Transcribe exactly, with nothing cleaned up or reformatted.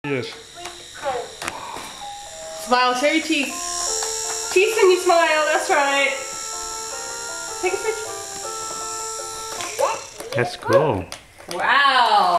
Yes. Smile, show your teeth. Teeth and you smile, that's right. Take a picture. That's cool. Wow.